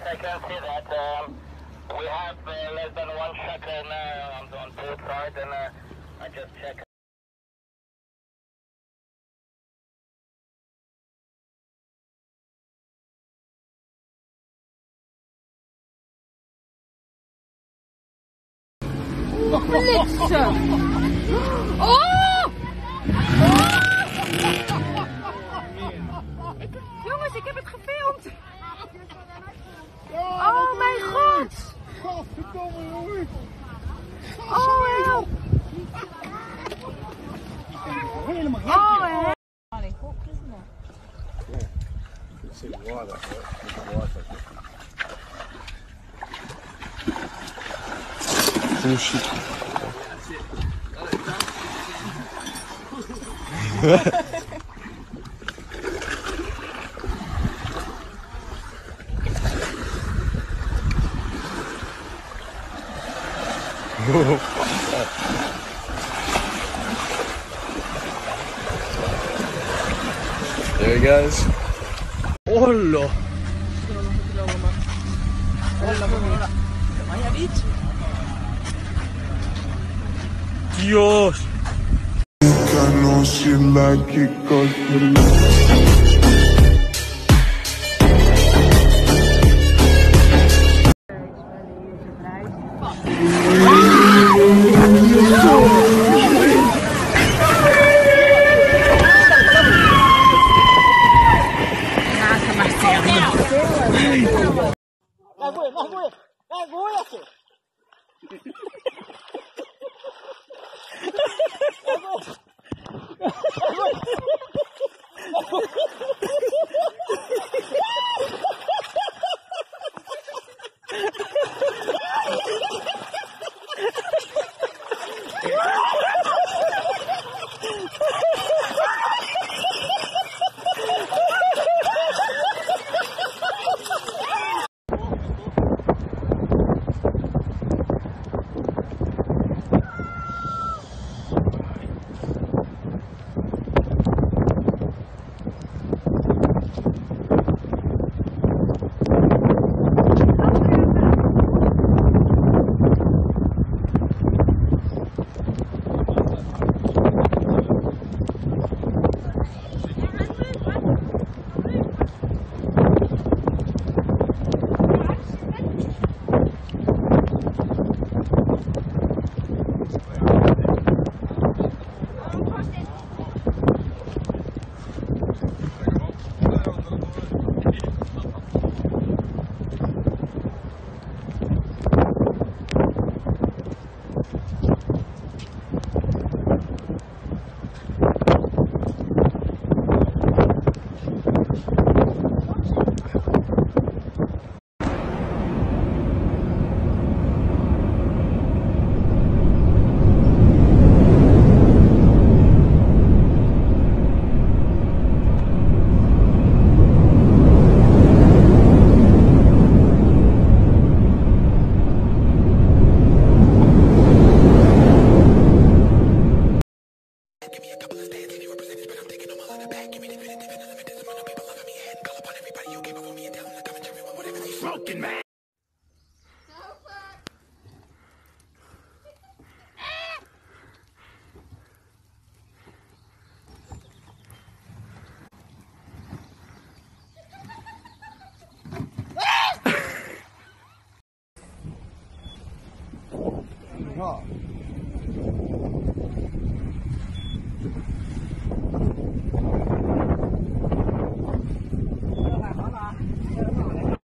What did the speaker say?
I can see that. We have less than one shotgun on both sides, and I just checked. Bliksem! Oh! Jongens, ik heb het gefilmd! Oh mijn god! Godverdomme jongen! Oh help! Helemaal gek! Oh help! Oh shit. There he goes. Hola. Dios. No shit like it goes broken man! Ja.